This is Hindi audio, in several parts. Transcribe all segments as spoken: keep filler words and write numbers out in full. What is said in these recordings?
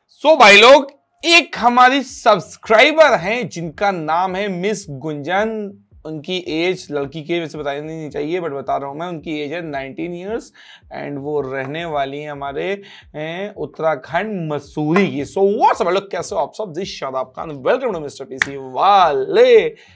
सो so, भाई लोग, एक हमारी सब्सक्राइबर हैं जिनका नाम है मिस गुंजन। उनकी एज लड़की के वैसे बतानी नहीं चाहिए बट बता रहा हूं मैं, उनकी एज है नाइनटीन इयर्स एंड वो रहने वाली है हमारे उत्तराखंड मसूरी की। सो व्हाट्स अप लोग, कैसे हो आप सब? This Shadab Khan, welcome to mister PC वाले।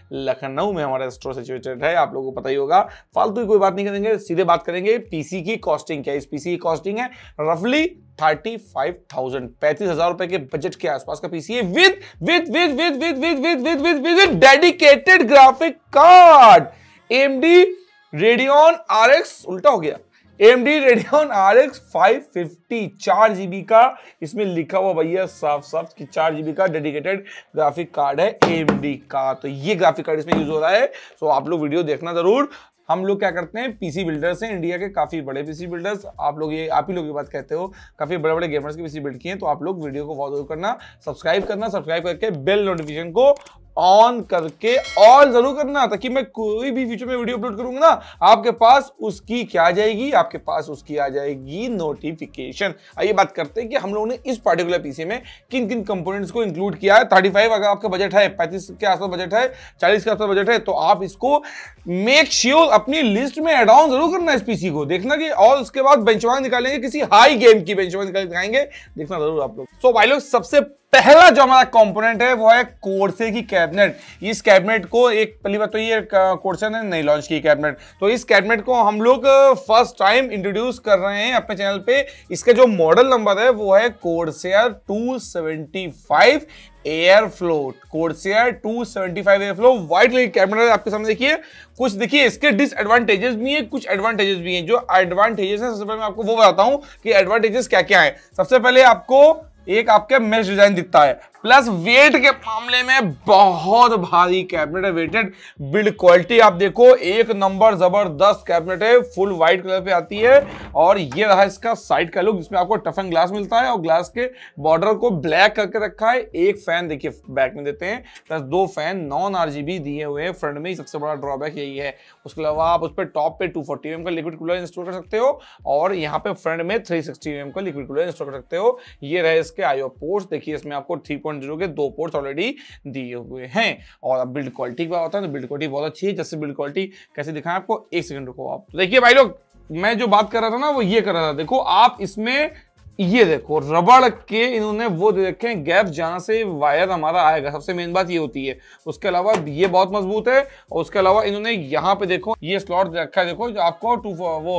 लखनऊ में हमारा स्टोर सिचुएटेड है, आप लोगों को पता ही होगा। फालतू की कोई बात नहीं करेंगे, सीधे बात करेंगे पीसी की कॉस्टिंग क्या है। इस पीसी की कॉस्टिंग है रफली थर्टी फाइव थाउजेंड, पैंतीस हजार रुपए के बजट के आसपास का पीसी है with with with with with with with with with with dedicated graphic card AMD Radeon RX, उल्टा हो गया, AMD Radeon RX five fifty, चार जीबी का इसमें लिखा हुआ भैया साफ साफ कि चार जीबी का डेडिकेटेड ग्राफिक कार्ड है एएमडी का। तो ये ग्राफिक कार्ड इसमें यूज हो रहा है। सो आप लोग वीडियो देखना जरूर। हम लोग क्या करते हैं, पीसी बिल्डर्स हैं, इंडिया के काफी बड़े पीसी बिल्डर्स। आप लोग ये आप ही लोग की बात कहते हो, काफी बड़े बड़े गेमर्स के पीसी बिल्ड किए हैं। तो आप लोग वीडियो को फॉलो करना, सब्सक्राइब करना, सब्सक्राइब करके बेल नोटिफिकेशन को ऑन करके ऑल जरूर करना, ताकि मैं कोई भी फ्यूचर में वीडियो अपलोड करूंगा ना, आपके पास उसकी क्या आ जाएगी, आपके पास उसकी आ जाएगी नोटिफिकेशन। आइए बात करते हैं कि हम लोगों ने इस पार्टिकुलर पीसी में किन किन कंपोनेंट्स को इंक्लूड किया है। थर्टी फाइव अगर आपका बजट है, पैंतीस के आसपास बजट है, चालीस के आसपास बजट है, तो आप इसको मेक श्योर अपनी लिस्ट में एड ऑन जरूर करना इस पीसी को, देखना कि, और उसके बाद बेंचमार्क निकालेंगे, किसी हाई गेम की बेंचमार्क निकाल दिखाएंगे, देखना जरूर आप लोग। सो भाई लोग, सबसे पहला जो हमारा कंपोनेंट है वो है कोर्से की कैबिनेट। इस कैबिनेट को एक पहली बात तो ये कोर्से ने नहीं लॉन्च की कैबिनेट, तो इस कैबिनेट को हम लोग फर्स्ट टाइम इंट्रोड्यूस कर रहे हैं अपने चैनल पे। इसका जो मॉडल नंबर है वो है Corsair two seventy five air flow, Corsair two seventy five air flow, white colour की कैबिनेट है आपके सामने। देखिए कुछ, देखिए इसके डिसएडवांटेजेस भी हैं, कुछ एडवांटेजेस भी हैं। जो एडवांटेजेस है सबसे पहले मैं आपको वो बताता हूं कि एडवांटेजेस क्या क्या है। सबसे पहले आपको एक आपके मेश डिजाइन दिखता है, प्लस वेट के मामले में बहुत भारी कैबिनेट है। वेटेड बिल्ड क्वालिटी आप देखो, एक नंबर जबरदस्त कैबिनेट है, फुल व्हाइट कलर पे आती है। और ये रहा इसका साइड का लुक, जिसमें आपको टफन ग्लास मिलता है और ग्लास के बॉर्डर को ब्लैक करके रखा है। एक फैन देखिए बैक में देते हैं, प्लस दो फैन नॉन आरजीबी दिए हुए हैं फ्रंट में ही, सबसे बड़ा ड्रॉबैक यही है। उसके अलावा आप उस पर टॉप पे टू फोर्टी एम का लिक्विड कूलर इंस्टॉल कर सकते हो और यहाँ पे फ्रंट में थ्री सिक्सटी एम का लिक्विड कूलर इंस्टॉल कर सकते हो। ये रहे इसके आईओ पोर्ट्स, देखिए इसमें आपको थ्री पॉइंट ज़ीरो के दो पोर्ट्स ऑलरेडी दिए हुए हैं। और अब बिल्ड क्वालिटी की बात होता है तो बिल्ड क्वालिटी बहुत अच्छी है। जैसे बिल्ड क्वालिटी कैसे दिखाएं आपको, एक सेकंड रुको आप। देखिए भाई लोग, मैं जो बात कर रहा था ना वो ये कर रहा था, देखो आप इसमें ये देखो रबड़ के इन्होंने वो दे रखे हैं गैप जहां से वायर हमारा आएगा, सबसे मेन बात ये होती है। उसके अलावा ये बहुत मजबूत है और उसके अलावा इन्होंने यहाँ पे देखो ये स्लॉट रखा है, देखो जो आपको टू वो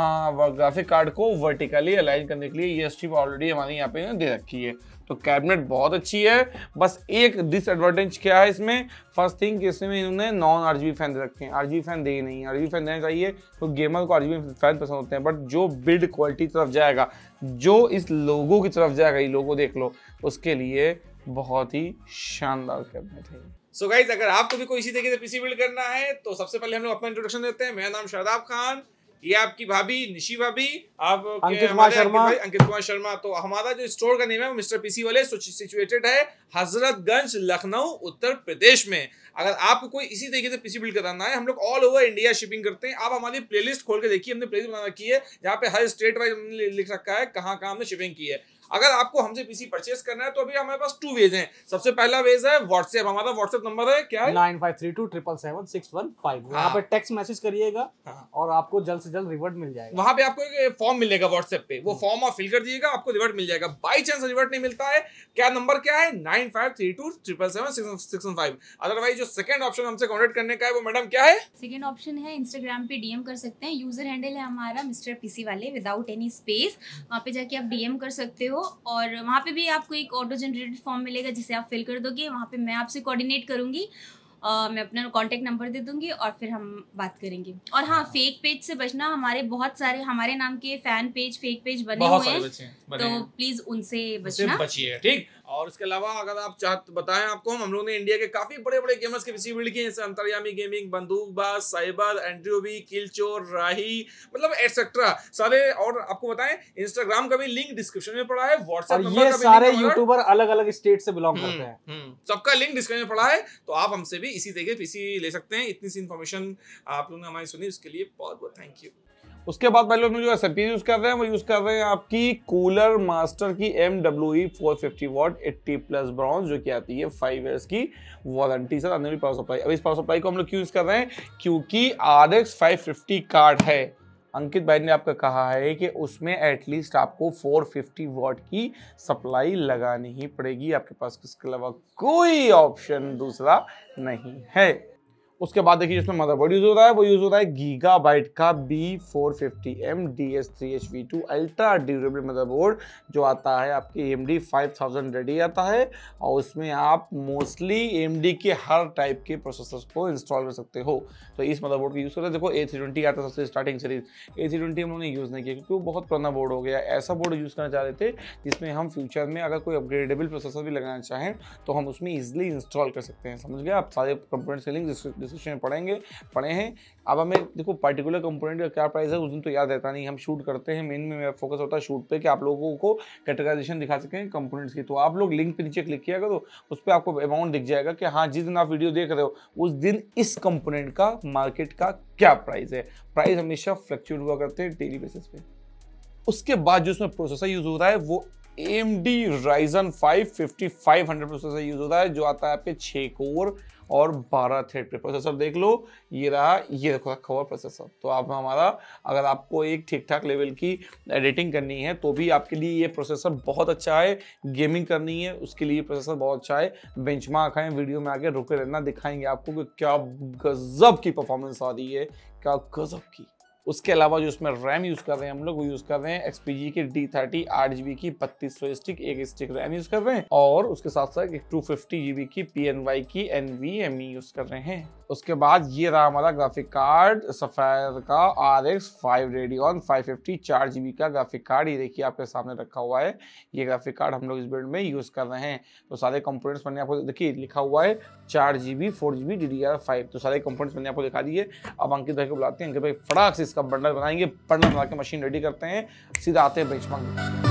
ग्राफिक कार्ड को वर्टिकली अलाइन करने के लिए ये स्ट्रिप ऑलरेडी हमारे यहाँ पे दे रखी है। तो कैबिनेट बहुत अच्छी है। बस एक डिसएडवांटेज क्या है इसमें, फर्स्ट थिंग इसमें इन्होंने नॉन आरजीबी फैन दे रखे हैं, आरजीबी फैन दे नहीं, आरजीबी फैन देना चाहिए तो गेमर को आरजीबी फैन पसंद होते हैं। बट जो बिल्ड क्वालिटी तरफ जाएगा, जो इस लोगो की तरफ जाएगा, ये लोगो देख लो, उसके लिए बहुत ही शानदार कैबिनेट है। सो so गाइज, अगर आपको भी कोई इसी तरीके से पीसी बिल्ड करना है तो सबसे पहले हम लोग अपना इंट्रोडक्शन देते हैं। मेरा नाम शादाब खान, ये आपकी भाभी निशी भाभी, आप अंकित कुमार शर्मा, अंकित कुमार शर्मा। तो हमारा जो स्टोर का नेम है वो मिस्टर पीसी वाले सिचुएटेड है हजरतगंज लखनऊ उत्तर प्रदेश में। अगर आपको कोई इसी तरीके से पीसी बिल्ड कराना है, हम लोग ऑल ओवर इंडिया शिपिंग करते हैं। आप हमारी प्लेलिस्ट खोल के देखिए, हमने प्लेलिस्ट बना रखी है जहाँ पे हर स्टेट वाइज लिख रखा है कहाँ कहाँ हमने शिपिंग की है। अगर आपको हमसे पीसी परचेस करना है तो अभी हमारे पास टू वेज हैं। सबसे पहला वेज है व्हाट्सएप, हमारा व्हाट्सएप नंबर है क्या है, nine five three two triple seven six one five. यहाँ पे टेक्स्ट मैसेज करिएगा और आपको जल्द से जल्द रिवर्ट मिल जाएगा। वहां पे आपको एक फॉर्म मिलेगा व्हाट्सएप पे, वो फॉर्म आप फिल कर दीजिएगा, आपको रिवर्ट मिल जाएगा। बाई चांस रिवर्ट नहीं मिलता है, क्या नंबर क्या है, nine five three two triple seven six one five. Otherwise जो सेकंड ऑप्शन हमसे कॉन्टेक्ट करने का है वो मैडम क्या है, सेकंड ऑप्शन है इंस्टाग्राम पे डीएम कर सकते हैं। यूजर हैंडल है हमारा मिस्टर पीसी वाले विदाउट एनी स्पेस। वहाँ पे जाके आप डीएम कर सकते हो और वहाँ पे भी आपको एक ऑटो जनरेटेड फॉर्म मिलेगा जिसे आप फिल कर दोगे। वहाँ पे मैं आपसे कोऑर्डिनेट करूंगी, Uh, मैं अपना कांटेक्ट नंबर दे दूंगी और फिर हम बात करेंगे। और हाँ, फेक पेज से बचना, हमारे बहुत सारे हमारे नाम के फैन पेज फेक पेज बने हुए हैं, तो प्लीज उनसे बचना, बचिए, ठीक। और इसके अलावा अगर आप चाहते बताएं आपको, हम हम लोगों ने इंडिया के काफी बड़े बड़े गेमर्स के पीसी बिल्ड किए, जैसे अंतर्यामी गेमिंग, बंदूकबाज, साइबर, एंट्रीओबी, किलचोर, राही, मतलब एटसेट्रा सारे। और आपको बताएं इंस्टाग्राम का भी लिंक डिस्क्रिप्शन में पड़ा है, व्हाट्सएप नंबर ये सारे यूट्यूबर अलग अलग स्टेट से बिलोंग करते हैं, सबका लिंक डिस्क्रिप्शन में पड़ा है। तो आप हमसे भी इसी तरीके पीसी ले सकते हैं। इतनी सी इन्फॉर्मेशन आप लोगों ने हमारी सुनी, उसके लिए बहुत बहुत थैंक यू। उसके बाद पहले हम लोग जो एसएमपी यूज कर रहे हैं वो यूज कर रहे हैं आपकी कूलर मास्टर की M W E four fifty watt eighty plus bronze, जो कि आती है फाइव इयर्स की वारंटी से आने वाली पावर सप्लाई। अब इस पावर सप्लाई को हम लोग क्यों यूज कर रहे हैं, क्योंकि R X five fifty card है। अंकित भाई ने आपका कहा है कि उसमें एटलीस्ट आपको फोर फिफ्टी वॉट की सप्लाई लगानी ही पड़ेगी, आपके पास इसके अलावा कोई ऑप्शन दूसरा नहीं है। उसके बाद देखिए जिसमें मदरबोर्ड यूज होता है वो यूज होता है गीगाबाइट का B four fifty M D S three H V two ultra durable motherboard, जो आता है आपकी M D five thousand ready आता है, और उसमें आप मोस्टली एम डी के हर टाइप के प्रोसेसर्स को इंस्टॉल कर सकते हो। तो इस मदरबोर्ड को यूज करते हैं। देखो ए थ्री ट्वेंटी आता है सबसे starting series, A three twenty हम लोगों ने यूज नहीं किया क्योंकि वो बहुत पुराना बोर्ड हो गया। ऐसा बोर्ड यूज करना चाह रहे थे जिसमें हम फ्यूचर में अगर कोई अपग्रेडेबल प्रोसेसर भी लगाना चाहें तो हम उसमें इजिली इंस्टॉल कर सकते हैं। समझ गए आप, सारे कंपोनेंट्स के लिंक डिस्क्रिप्शन में पढ़ेंगे पढ़े हैं। अब हमें देखो पर्टिकुलर कंपोनेंट का क्या प्राइस है उस दिन तो याद रहता नहीं, हम शूट करते हैं, मेन में मेरा फोकस होता है शूट पे कि आप लोगों को कैटेगराइजेशन दिखा सकें कंपोनेंट्स की। तो आप लोग लिंक पे नीचे क्लिक किया करो, उस पर आपको अमाउंट दिख जाएगा कि हाँ जिस दिन आप वीडियो देख रहे हो उस दिन इस कंपोनेंट का मार्केट का क्या प्राइस है। प्राइस हमेशा फ्लक्चुएट हुआ करते हैं डेली बेसिस पे। उसके बाद जो उसमें प्रोसेसर यूज हो रहा है वो A M D Ryzen five fifty five hundred processor use होता है, जो आता है आपके छह कोर और बारह थ्रेड पे। प्रोसेसर देख लो, ये रहा, ये देखो रखा हुआ प्रोसेसर। तो आप हमारा अगर आपको एक ठीक ठाक लेवल की एडिटिंग करनी है तो भी आपके लिए ये प्रोसेसर बहुत अच्छा है। गेमिंग करनी है उसके लिए प्रोसेसर बहुत अच्छा है। बेंचमार्क है, वीडियो में आगे रुके रहना, दिखाएंगे आपको कि क्या गजब की परफॉर्मेंस आ रही है, क्या गजब की। उसके अलावा जो इसमें रैम यूज कर रहे हैं हम लोग वो यूज कर रहे हैं एक्सपीजी की डी थर्टी आठ जीबी की बत्तीस सौ स्टिक एक स्टिक रैम यूज कर रहे हैं, और उसके साथ साथ एक टू फिफ्टी जीबी की पी एन वाई की N V M E use कर रहे हैं। उसके बाद ये रहा हमारा ग्राफिक कार्ड सफायर का R X five Radeon five fifty चार जीबी का ग्राफिक कार्ड, ये देखिए आपके सामने रखा हुआ है। ये ग्राफिक कार्ड हम लोग इस बिल्ड में यूज कर रहे हैं। तो सारे कंपोनेंट्स मैंने आपको देखिए लिखा हुआ है चार GB four GB D D R five, तो सारे कंपोनेंट्स मैंने आपको दिखा दिए। अब अंकित भाई को बुलाते हैं, अंकित भाई फटाक से इसका बंडल बनाएंगे, बंडल बना के मशीन रेडी करते हैं, सीधा आते हैं बेंचमार्क।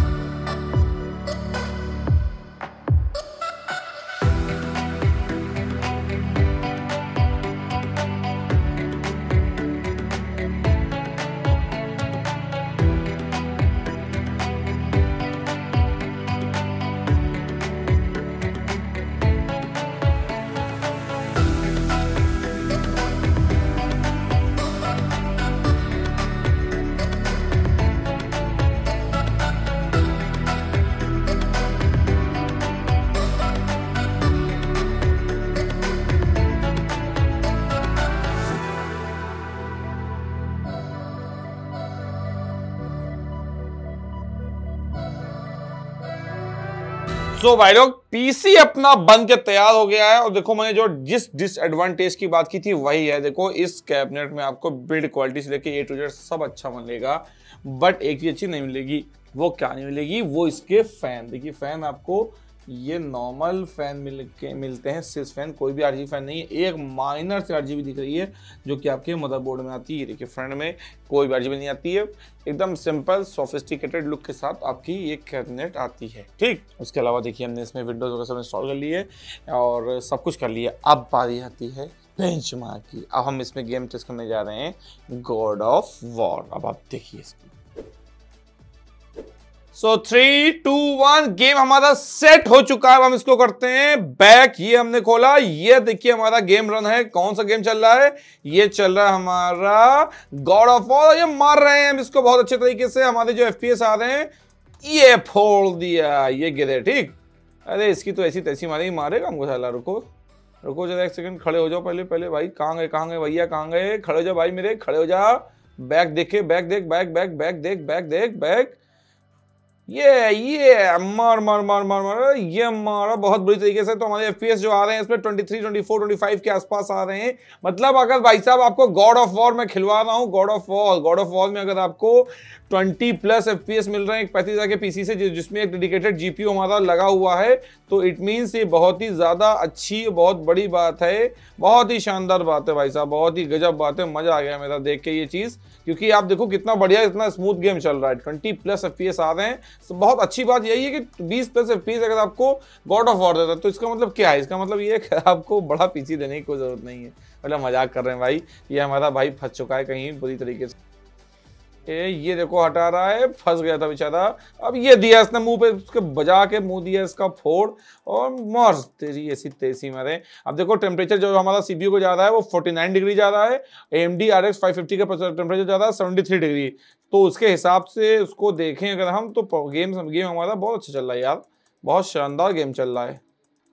सो भाई लोग पीसी अपना बन के तैयार हो गया है, और देखो मैंने जो जिस डिसएडवांटेज की बात की थी वही है। देखो इस कैबिनेट में आपको बिल्ड क्वालिटी से लेके ए टू जेड सब अच्छा मिलेगा, बट एक चीज अच्छी नहीं मिलेगी। वो क्या नहीं मिलेगी, वो इसके फैन। देखिए फैन आपको ये नॉर्मल फैन मिल के मिलते हैं, सिस फैन, कोई भी आरजीबी फैन नहीं है। एक माइनर से आरजीबी दिख रही है जो कि आपके मदरबोर्ड में आती है। देखिए फ्रंट में कोई भी आरजीबी नहीं आती है, एकदम सिंपल सोफिस्टिकेटेड लुक के साथ आपकी ये कैबिनेट आती है। ठीक, उसके अलावा देखिए हमने इसमें विंडोज वगैरह सब इंस्टॉल कर लिए और सब कुछ कर लिया। अब बारी आती है बेंचमार्क की। अब हम इसमें गेम टेस्ट करने जा रहे हैं गॉड ऑफ वॉर। अब आप देखिए इसकी। So three two one game हमारा सेट हो चुका है। हम इसको करते हैं बैक। ये हमने खोला, ये देखिए हमारा गेम रन है। कौन सा गेम चल रहा है? ये चल रहा है हमारा गॉड ऑफ वॉर। ये मार रहे हैं हम इसको बहुत अच्छे तरीके से। हमारे जो एफपीएस आ रहे हैं, ये फोड़ दिया, ये गिरे। ठीक, अरे इसकी तो ऐसी तैसी मारेगी, मारेगा हमको साला। रुको रुको जरा एक सेकंड, खड़े हो जाओ पहले पहले भाई। कहाँ गए कहाँ गए भैया, कहाँ गए? खड़े हो जाओ भाई मेरे, खड़े हो जा। बैक देखे, बैक देख, बैक बैक बैक देख, बैक देख, बैक। ये ये मार मार मार मार मार ये मारा बहुत बुरी तरीके से। तो हमारे एफपीएस जो आ रहे हैं इसमें twenty three, twenty four, twenty five के आसपास आ रहे हैं। मतलब अगर भाई साहब आपको गॉड ऑफ वॉर में खिलवा रहा हूँ, God of War God of War में अगर आपको ट्वेंटी प्लस एफपीएस मिल रहे हैं एक पैंतीस हजार के पीसी से, जिसमें एक डेडिकेटेड जीपीयू हमारा लगा हुआ है, तो इट मीन्स ये बहुत ही ज्यादा अच्छी, बहुत बड़ी बात है, बहुत ही शानदार बात है भाई साहब, बहुत ही गजब बात है। मजा आ गया मेरा देख के ये चीज, क्योंकि आप देखो कितना बढ़िया, इतना स्मूथ गेम चल रहा है। ट्वेंटी प्लस एफपीएस आ रहे हैं। तो बहुत अच्छी बात यही है कि बीस प्लस एफपीएस अगर आपको गॉड ऑफ वॉर देता है तो इसका मतलब क्या है? इसका मतलब ये है कि आपको बड़ा पीसी देने की कोई जरूरत नहीं है। मतलब मजाक कर रहे हैं भाई, ये हमारा भाई फंस चुका है कहीं बुरी तरीके से। ए, ये देखो हटा रहा है, फंस गया था बेचारा। अब ये दिया इसने मुंह पे, उसके बजा के मुंह दिया इसका फोड़ और मर तेरी ऐसी तेजी मरे। अब देखो टेम्परेचर जो हमारा सीपीयू को जा रहा है वो उनचास डिग्री जा रहा है, एएमडी आरएक्स फाइव फिफ्टी का टेम्परेचर जा रहा है तिहत्तर डिग्री। तो उसके हिसाब से उसको देखें अगर हम, तो गेम गेम हमारा बहुत अच्छा चल रहा है यार, बहुत शानदार गेम चल रहा है,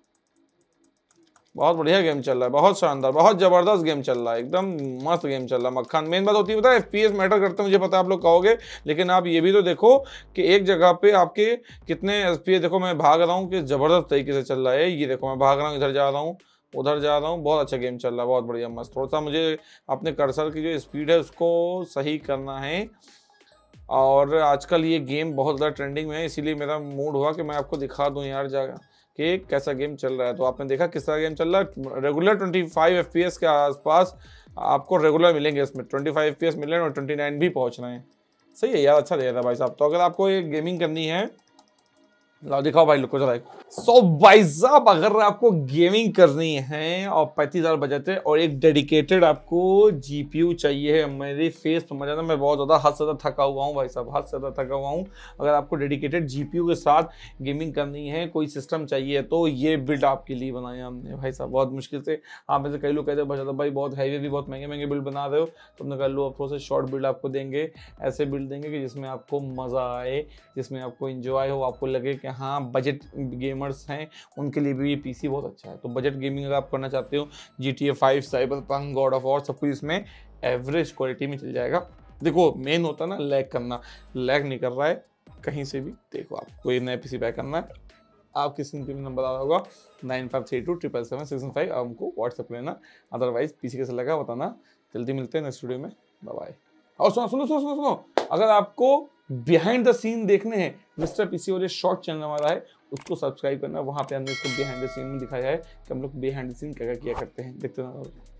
बहुत बढ़िया गेम चल रहा है, बहुत शानदार, बहुत जबरदस्त गेम चल रहा है, एकदम मस्त गेम चल रहा है मक्खन। मेन बात होती है पता है, एफपीएस मैटर करते हैं, मुझे पता है आप लोग कहोगे, लेकिन आप ये भी तो देखो कि एक जगह पे आपके कितने एफपीएस, देखो मैं भाग रहा हूँ कि जबरदस्त तरीके से चल रहा है। ये देखो मैं भाग रहा हूँ, इधर जा रहा हूँ, उधर जा रहा हूँ, बहुत अच्छा गेम चल रहा है, बहुत बढ़िया मस्त। थोड़ा सा मुझे अपने कर्सर की जो स्पीड है उसको सही करना है, और आजकल ये गेम बहुत ज़्यादा ट्रेंडिंग में है, इसीलिए मेरा मूड हुआ कि मैं आपको दिखा दूँ यार जगह कि कैसा गेम चल रहा है। तो आपने देखा किस तरह गेम चल रहा है। रेगुलर पच्चीस एफपीएस के आसपास आपको रेगुलर मिलेंगे, इसमें पच्चीस एफपीएस मिल रहे हैं और उनतीस भी पहुंच रहे हैं। सही है यार, अच्छा दे रहा है भाई साहब। तो अगर आपको ये गेमिंग करनी है, लाओ दिखाओ भाई, लुको जरा। सो भाई साहब अगर आपको गेमिंग करनी है और पैंतीस हजार बजट है और एक डेडिकेटेड आपको जीपीयू चाहिए है, मेरी फेस समझ आना, मैं बहुत ज़्यादा हद से ज़्यादा थका हुआ हूँ भाई साहब, हद से ज़्यादा थका हुआ हूँ। अगर आपको डेडिकेटेड जीपीयू के साथ गेमिंग करनी है, कोई सिस्टम चाहिए, तो ये बिल्ड आपके लिए बनाया हमने भाई साहब, बहुत मुश्किल से। आप में से कई लोग कहते हैं भाई बहुत हैवी भी बहुत महंगे महंगे बिल्ड बना रहे हो, तो हमने कहा लो अब थोड़ा सा शॉर्ट बिल्ड आपको देंगे, ऐसे बिल्ड देंगे कि जिसमें आपको मज़ा आए, जिसमें आपको इंजॉय हो, आपको लगे कि हाँ बजट गेमर्स हैं उनके लिए भी ये पीसी बहुत अच्छा है। तो बजट गेमिंग अगर आप करना चाहते हो, G T A five, Cyberpunk, God of War, सब कुछ इसमें एवरेज क्वालिटी में चल जाएगा। देखो मेन होता है ना लैग करना, लैग नहीं कर रहा है कहीं से भी। देखो आप कोई नया पीसी बाय करना है, आपके स्क्रीन पे नंबर आ रहा होगा nine five three two triple seven six five, आप हमको व्हाट्सएप लेना। अदरवाइज पीसी कैसे लगा बताना। जल्दी मिलते हैं नेक्स्ट वीडियो में, बाय बाय। और सुनो सुनो सुनो सुनो सुनो अगर आपको बिहाइंड द सीन देखने हैं, मिस्टर पीसी वाले शॉर्ट चैनल हमारा है, उसको सब्सक्राइब करना। वहाँ पे हमने इसको बिहाइंड द सीन में दिखाया है कि हम लोग बिहाइंड द सीन क्या क्या किया करते हैं, देखते रहना।